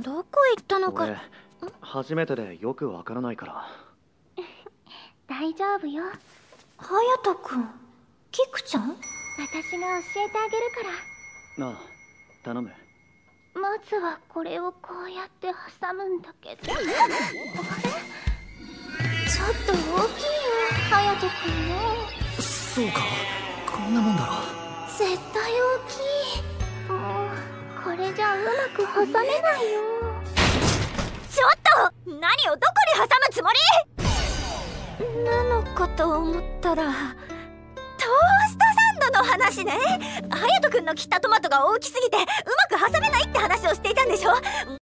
どこ行ったのか。 俺初めてでよくわからないから。 大丈夫よ。 隼人君、キクちゃん。 私が教えてあげるから。 なあ、頼む。 まずはこれをこうやって挟むんだけど。あれ？ ちょっと大きいよ、隼人君の。 そうか、こんなもんだろ。 絶対大きい。 もうこれじゃうまく挟めないよ。 ちょっと、何をどこに挟むつもりなのかと思ったら、トーストサンドの話ね。隼人君の切ったトマトが大きすぎてうまく挟めないって話をしていたんでしょ。